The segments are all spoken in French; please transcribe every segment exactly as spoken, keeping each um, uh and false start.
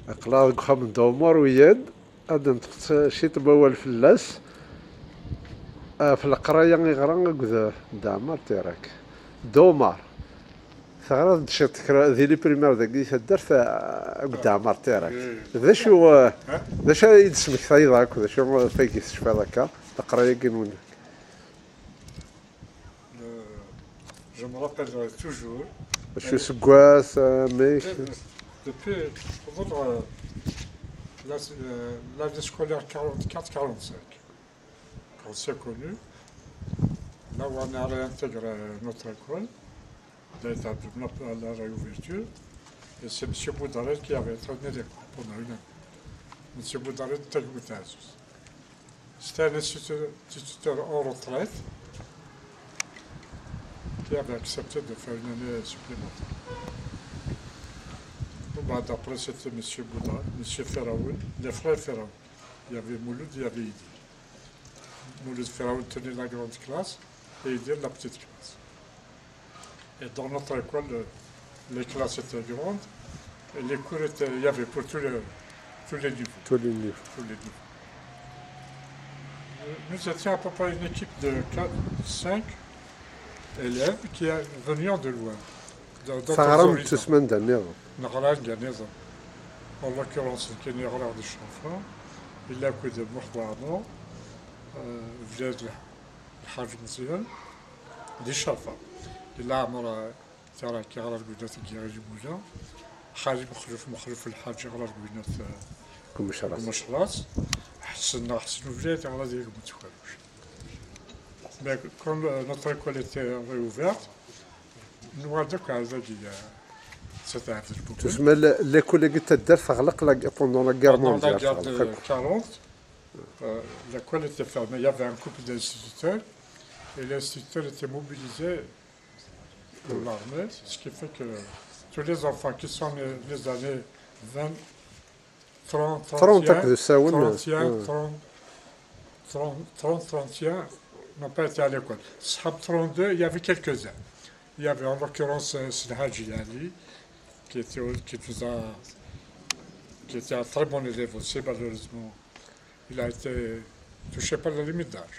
أقلا قخم دومر ويد أدن تخت شي تبوا الفلاس في القراية غيغرا قذا دامر تيراك دومر ثغرة شت كرا ذي لي بريمير ذاك تدار قدام تيراك ذا شو ذا شو يدسمك ثايضاك ذا شو فيك تشفى ذاك القراية كنون. Je me rappellerai toujours. شو سكواس ميش Depuis votre l'année scolaire quarante-quatre quarante-cinq, quand c'est connu, là où on a réintégré notre école, d'établissement à la réouverture, et c'est M. Boudaret qui avait entraîné l'école pendant une année. M. Boudaret de Telgoutazus. C'était un instituteur en retraite qui avait accepté de faire une année supplémentaire. Bon, après, c'était M. Bouddha, M. Ferraoun, les frères Ferraoun. Il y avait Mouloud, il y avait Idi. Mouloud Ferraoun tenait la grande classe et Idi la petite classe. Et dans notre école, les classes étaient grandes et les cours étaient, il y avait pour tous les, tous les niveaux. tous les niveaux. Tous les niveaux. Nous étions à peu près une équipe de quatre, cinq élèves qui venaient de loin. ثغرة تسمن دنيا. نغران جنازة. En l'occurrence, كان يغرق دي الشافع. إلا كود محضرنا. فلاد الحاج مزيان. دي الشافع. إلا عمر ترى كيغرق بينات الجيران مولا. حاج مخلوف مخلوف الحاج يغرق بينات كمشراس. كمشراس. حسنا حسنا فلاد يغرق ديك متخلوش. Mais quand notre école était réouverte, nous avons dit c'était un peu plus. تسمى l'école اللي تدار تغلق pendant la guerre mondiale. Pendant la guerre de quarante, euh, l'école était fermée. Il y avait un couple d'instituteurs et l'instituteur était mobilisé pour l'armée, ce qui fait que tous les enfants qui sont nés les années vingt, trente, trente, trente, trente et un n'ont pas été à l'école. Sahab trente-deux, il y avait quelques-uns. Il y avait en l'occurrence Snahadji Ali, qui était, qui, nous a, qui était un très bon élève aussi, malheureusement. Il a été touché par la limite d'âge.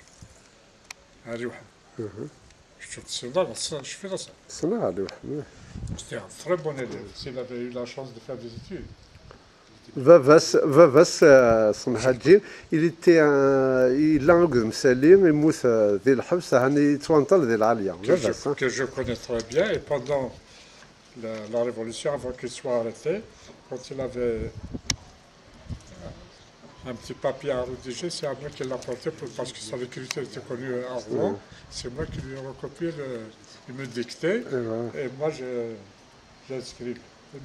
Je fais ça. C'était un très bon élève. S'il avait eu la chance de faire des études. Vavas, Vavas, son hadji, il était un, il a un مسالين يموت ذي الحبس هاني توانطل ذي العالية. Que je connais très bien et pendant la, la Révolution, avant qu'il soit arrêté, quand il avait un petit papier à rédiger, c'est à moi qui l'a porté pour, parce que son écriture était connue à Rouen. Oui. C'est moi qui lui ai recopié, le, il me dictait et, voilà. Et moi j'ai écrit.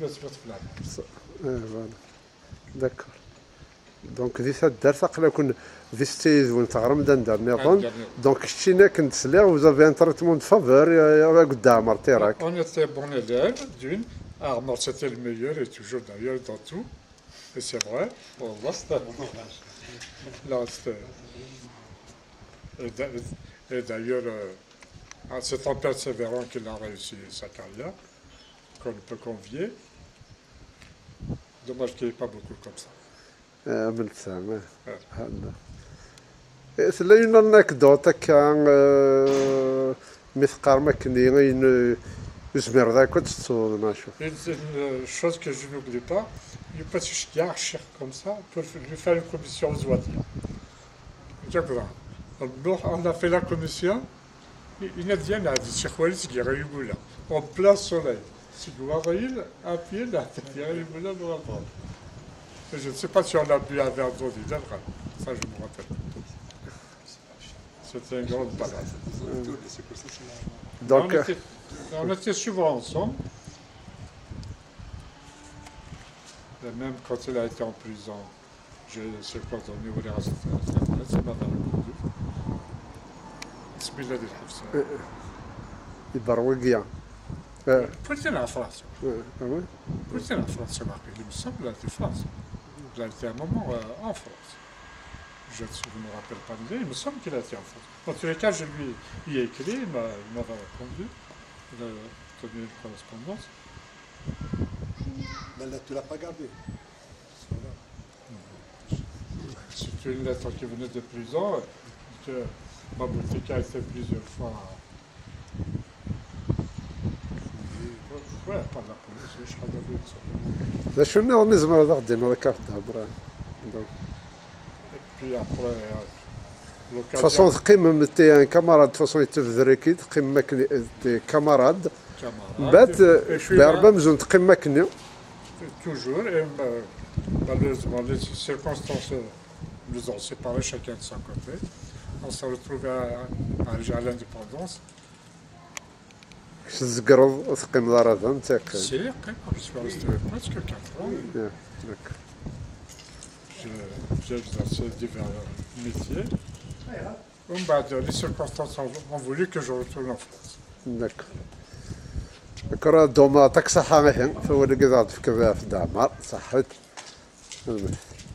Voilà. D'accord. دونك ذي تدار ثقلا كون ذي ستيز وين تغرم دندر نظن دونك شتينا كنت سليغ وزافي ان تريتمون فافور يا قدام ارتيراك. On était bon élève d'une. Armor c'était le meilleur et toujours d'ailleurs dans tout. Et c'est vrai. Bon, là c'était. Là c'était. Et d'ailleurs, euh, c'est en persévérant qu'il a réussi sa carrière, qu'on peut convier. Dommage qu'il n'y ait pas beaucoup comme ça. عملت سامع هذا سلين النكدوت كان مثقار مكني غين يزمر ذاك تصور ما شوف. Une chose que je n'oublie pas, il peut se chercher comme ça pour lui faire une commission aux oiseaux. On a fait la commission, il n'a rien à dire, c'est quoi ce qui est régulier. En plein soleil, c'est quoi régulier, à pied là, c'est régulier dans la bande. Je ne sais pas si on a bu un verre d'eau d'hiver, ça je me rappelle. C'était une grande balade. Donc, on, était, on était souvent ensemble. Et même quand il a été en prison, je sais pas, on est allé à cette place, il m'avait répondu. Bismillah di l'Hafsa. يبروق Pourquoi en France? Pourquoi en France, il me semble, il a été France. Il a été un moment euh, en France. Je ne me rappelle pas de lui, il me semble qu'il a été en France. En tous les cas, je lui ai écrit, il m'avait répondu. Il a tenu une correspondance. Mais là, tu ne l'as pas gardé? reçu une lettre qui venait de prison, que Baboutika a été plusieurs fois. Ouais, pas de la police, je crois de la ذا شو نو نزمر هذا غدينا هذا كارت برا Et puis après, euh, فاصون l'occasion, تقيم تي ان كاماراد فاصون يتفذريكي تقيم ماكني تي كاماراد camarade, بات et je suis là, بعربة مزون تقيم ماكني toujours, et euh, malheureusement, les circonstances nous ont séparés chacun de son côté. On s'est retrouvés à, à Alger à l'indépendance. كش تزقرض تقيم دار نتاك C'est je suis resté presque quatre ans. Je- J'ai exercé divers métiers. Bon, bah, les circonstances ont, ont voulu que je retourne en France. داك كرا دوما تاك صحة غيهن فهو اللي قاعد في كذا في دعمار صحت